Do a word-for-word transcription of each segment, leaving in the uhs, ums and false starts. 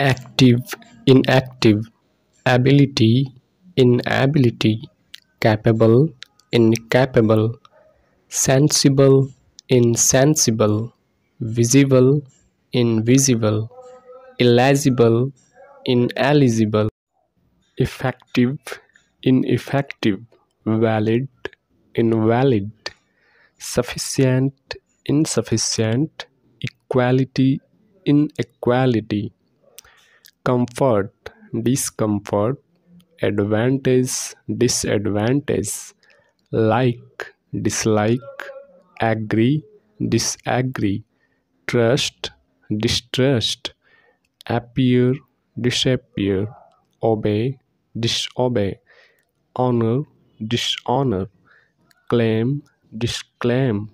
active, inactive, ability, inability, capable, incapable, sensible, insensible, visible, invisible, illegible, ineligible, effective, ineffective, valid, invalid, sufficient, insufficient, equality, inequality, comfort, discomfort, advantage, disadvantage, like, dislike, agree, disagree, trust, distrust, appear, disappear, obey, disobey, honor, dishonor, claim, disclaim,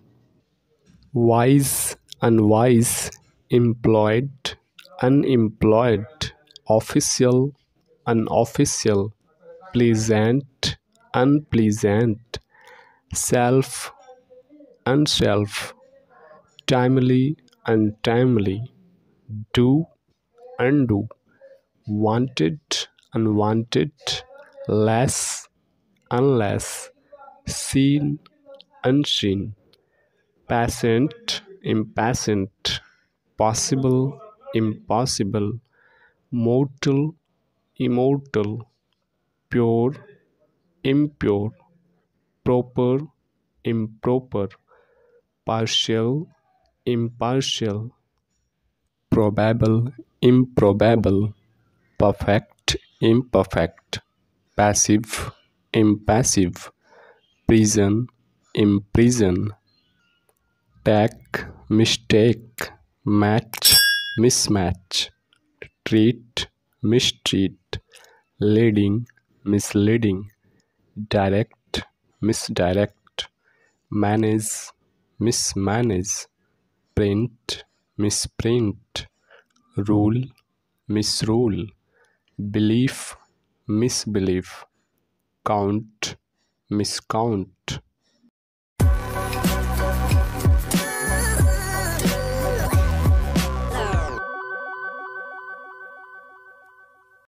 wise, unwise, employed, unemployed, official, unofficial, pleasant, unpleasant, self, unself, timely, untimely, do, undo, wanted, unwanted, less, unless, seen, unseen, patient, impatient, possible, impossible, mortal, immortal, pure, impure, proper, improper, partial, impartial, probable, improbable, perfect, imperfect, passive, impassive, prison, imprison, tack, mistake, match, mismatch, treat, mistreat, leading, misleading, direct, misdirect, manage, mismanage, print, misprint, rule, misrule, belief, misbelief, count, miscount,